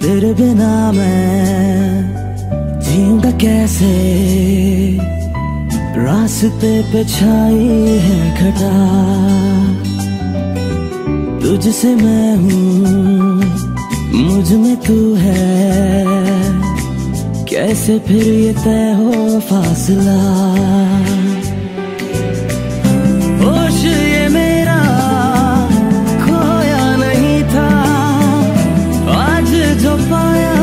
तेरे बिना मैं जीऊंगा कैसे, रास्ते पे छाई है घटा, तुझसे मैं हूँ मुझ में तू है, कैसे फिर ये तय हो फासला। होश ये मेरा खोया नहीं था, आज जो पाया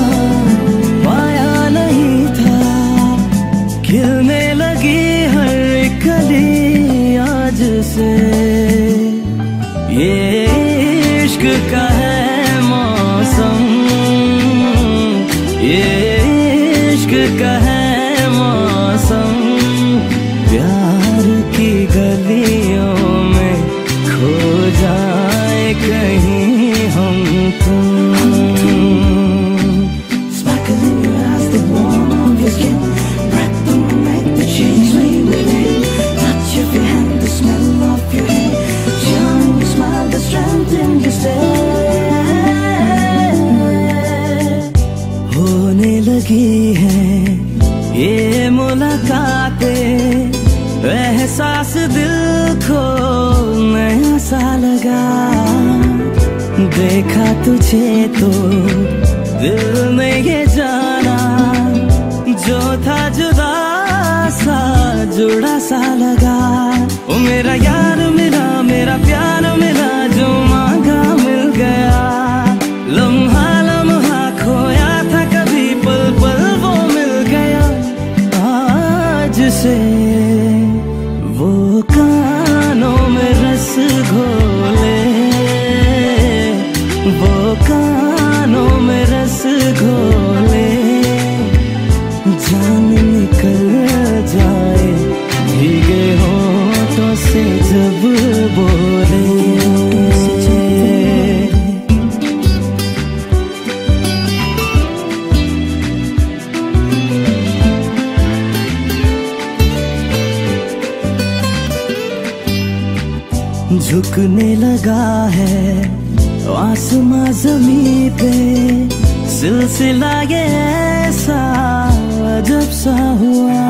पाया नहीं था, खिलने लगी हर कली आज से। ये इश्क का है मौसम, ये इश्क का है मौसम, प्यार की गलियों में खो जाए कहीं हम तुम। Sparkle in your eyes, the warmth of your skin, breath on my neck, the change me within, touch of your hand, the smell of your hair, charming your smile, the strength in your stare। होने लगी है ये मुलाकातें, एहसास दिल को नया सा लगा, देखा तुझे तो दिल ने ये जाना, जो था जुदा सा जुड़ा सा लगा। ओ मेरा यार मिला, मेरा प्यार मिला, जो मांगा मिल गया, लम्हा लम्हा खोया था कभी, पल पल वो मिल गया। आज से वो कानों में रस घोले, वो कानों में रस घोले, जान निकल जाए भीगे होठों से जब बोले। झुकने लगा है आसमां जमीन पे, सिलसिला ये ऐसा अजब सा हुआ,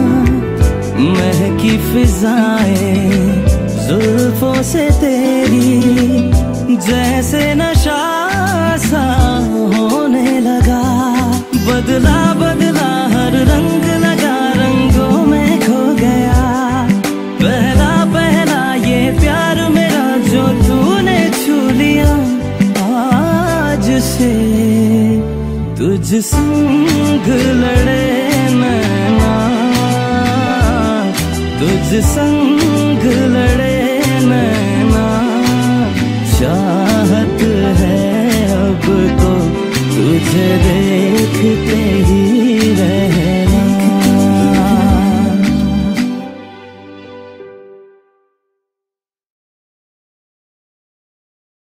महकी फिजाएं जुल्फों से तेरी, जैसे नशा सा होने लगा, बदला बदला हर रंग लगा, रंगों में खो गया, पहला पहला ये प्यार मेरा जो तूने छू लिया। आज से तुझ संग लड़े नैना, तुझ संग लड़े नैना, चाहत है अब तो तुझे देखते ही